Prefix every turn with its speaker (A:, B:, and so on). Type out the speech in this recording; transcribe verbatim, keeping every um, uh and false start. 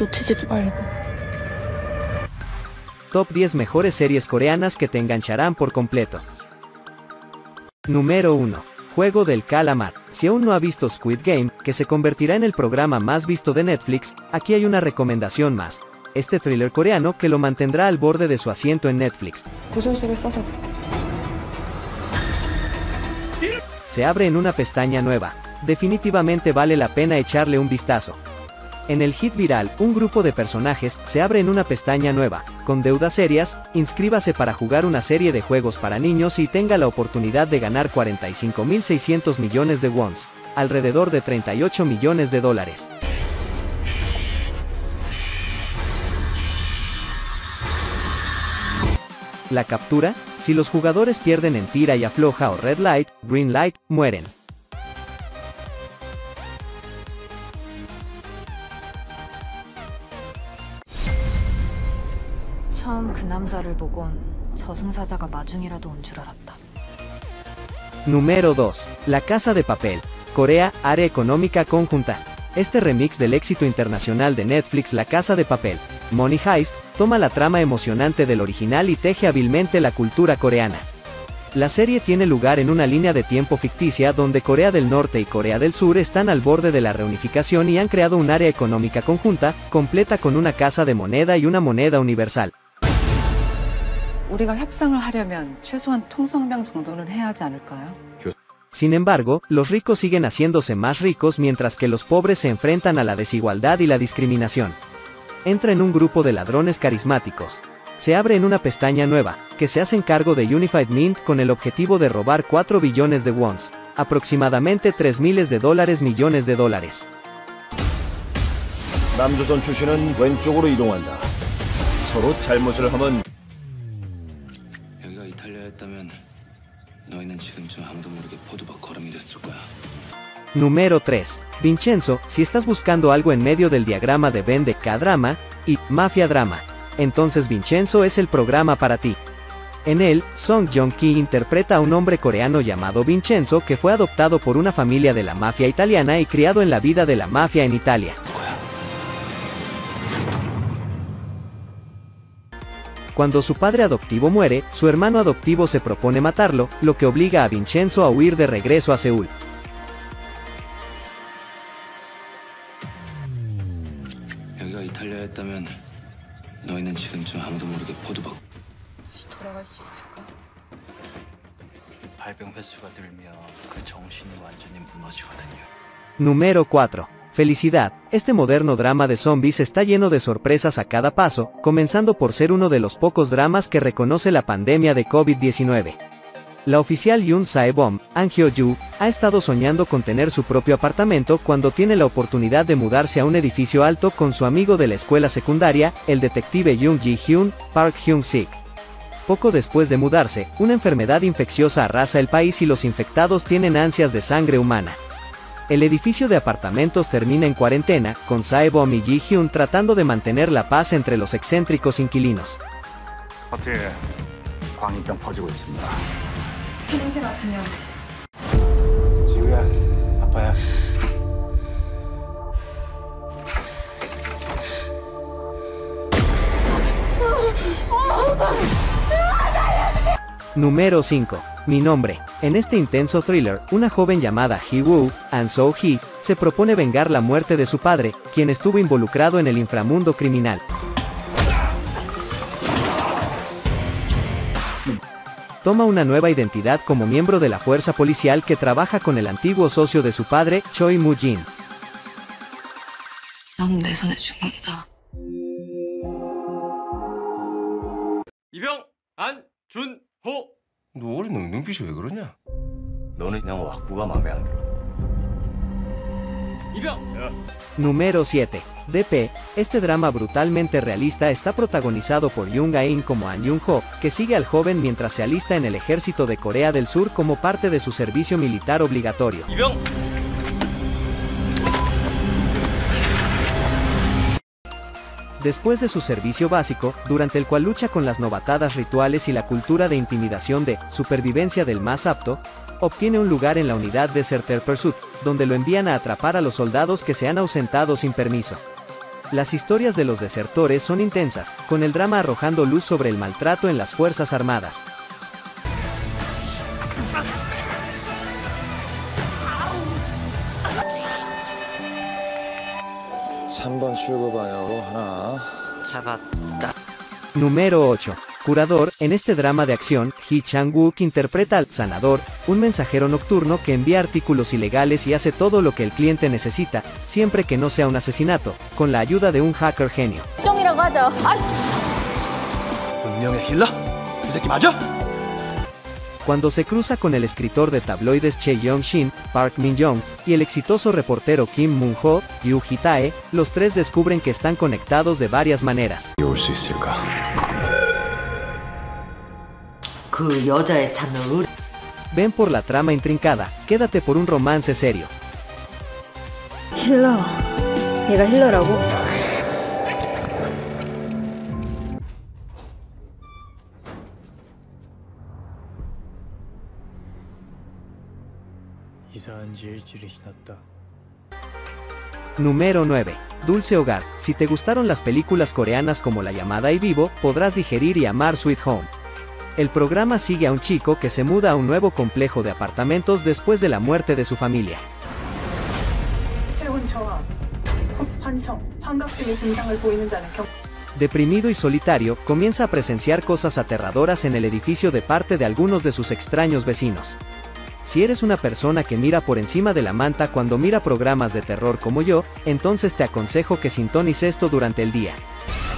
A: 놓치지도 말고.
B: Top diez mejores series coreanas que te engancharán por completo. Número uno. Juego del Calamar. Si aún no ha visto Squid Game, que se convertirá en el programa más visto de Netflix, aquí hay una recomendación más. Este thriller coreano que lo mantendrá al borde de su asiento en Netflix. Se abre en una pestaña nueva. Definitivamente vale la pena echarle un vistazo. En el hit viral, un grupo de personajes se abre en una pestaña nueva. Con deudas serias, inscríbase para jugar una serie de juegos para niños y tenga la oportunidad de ganar cuarenta y cinco mil seiscientos millones de wons, alrededor de treinta y ocho millones de dólares. La captura: si los jugadores pierden en tira y afloja o red light, green light, mueren.
C: 처음 그 남자를 보곤 저승사자가 마중이라도 온 줄 알았다.
B: Número dos. La Casa de Papel. Corea, Área Económica Conjunta. Este remix del éxito internacional de Netflix La Casa de Papel, Money Heist, toma la trama emocionante del original y teje hábilmente la cultura coreana. La serie tiene lugar en una línea de tiempo ficticia donde Corea del Norte y Corea del Sur están al borde de la reunificación y han creado un área económica conjunta, completa con una casa de moneda y una moneda universal.
D: 우리가 협상을 하려면 최소한 통성명 정도는 해야 하지 않을까요?
B: Sin embargo, los ricos siguen haciéndose más ricos mientras que los pobres se enfrentan a la desigualdad y la discriminación. Entra en un grupo de ladrones carismáticos. Se abre en una pestaña nueva, que se hacen cargo de Unified Mint con el objetivo de robar cuatro billones de wons, aproximadamente tres miles de dólares millones de dólares.
E: 남조선 출신은 왼쪽으로 이동한다. 서로 잘못을 하면
F: 여기가 이탈리아였다면 너희는 지금쯤 아무도 모르게 포도밭 걸음이 됐을 거야.
B: Número tres. Vincenzo, si estás buscando algo en medio del diagrama de Venn de K-drama y Mafia Drama, entonces Vincenzo es el programa para ti. En él, Song Joong-ki interpreta a un hombre coreano llamado Vincenzo que fue adoptado por una familia de la mafia italiana y criado en la vida de la mafia en Italia. Cuando su padre adoptivo muere, su hermano adoptivo se propone matarlo, lo que obliga a Vincenzo a huir de regreso a Seúl.
F: 여기가 이탈리아였다면 너희는 지금쯤 아무도 모르게 포도밭.
C: 다시 돌아갈 수 있을까?
F: 발병 횟수가 늘면 그 정신이 완전히 무너지거든요.
B: Número cuatro. Felicidad. Este moderno drama de zombies está lleno de sorpresas a cada paso, comenzando por ser uno de los pocos dramas que reconoce la pandemia de COVID diecinueve. La oficial Yoon Sae-bom, An Hyo-ju, ha estado soñando con tener su propio apartamento cuando tiene la oportunidad de mudarse a un edificio alto con su amigo de la escuela secundaria, el detective Yoon Ji-hyun, Park Hyun-sik. Poco después de mudarse, una enfermedad infecciosa arrasa el país y los infectados tienen ansias de sangre humana. El edificio de apartamentos termina en cuarentena, con Sae-bom y Ji-hyun tratando de mantener la paz entre los excéntricos inquilinos.
G: 호텔에 광이병 퍼지고 있습니다.
C: 냄새 맡으면
G: 지우야, 아빠야.
B: Número cinco. Mi nombre. En este intenso thriller, una joven llamada Hee-woo, An So-hee, se propone vengar la muerte de su padre, quien estuvo involucrado en el inframundo criminal. Toma una nueva identidad como miembro de la fuerza policial que trabaja con el antiguo socio de su padre, Choi Moo-jin.
C: 넌 내 손에 죽는다.
H: 이병 안준호.
E: 너 어린 놈 눈빛이 왜 그러냐?
I: 너는 그냥 왁구가 마음에 안 들어.
H: 이병.
B: Número siete. D P. Este drama brutalmente realista está protagonizado por Yoon Ga-in como An Yoon-ho, que sigue al joven mientras se alista en el ejército de Corea del Sur como parte de su servicio militar obligatorio.
H: 이병.
B: Después de su servicio básico, durante el cual lucha con las novatadas rituales y la cultura de intimidación de supervivencia del más apto, obtiene un lugar en la unidad Deserter Pursuit, donde lo envían a atrapar a los soldados que se han ausentado sin permiso. Las historias de los desertores son intensas, con el drama arrojando luz sobre el maltrato en las Fuerzas Armadas.
E: 삼 번 출구 방향으로 하나.
B: Número ocho. Curador. En este drama de acción, Hee Chang-wook interpreta al sanador, un mensajero nocturno que envía artículos ilegales y hace todo lo que el cliente necesita, siempre que no sea un asesinato, con la ayuda de un hacker genio.
E: 분명히 힐러? 그 새끼 맞아?
B: Cuando se cruza con el escritor de tabloides Che Yong-shin, Park Min-young, y el exitoso reportero Kim Moon-ho, Yu Hitae, los tres descubren que están conectados de varias maneras.
E: 올 수 있을까?
A: 그 여자의 찾는 의...
B: Ven por la trama intrincada, quédate por un romance serio.
J: 힐러. 얘가 힐러라고?
G: 이상한 지 일주일이 지났다.
B: Número nueve. Dulce Hogar. Si te gustaron las películas coreanas como La Llamada y Vivo, podrás digerir y amar Sweet Home. El programa sigue a un chico que se muda a un nuevo complejo de apartamentos después de la muerte de su familia. Deprimido y solitario, comienza a presenciar cosas aterradoras en el edificio de parte de algunos de sus extraños vecinos. Si eres una persona que mira por encima de la manta cuando mira programas de terror como yo, entonces te aconsejo que sintonices esto durante el día.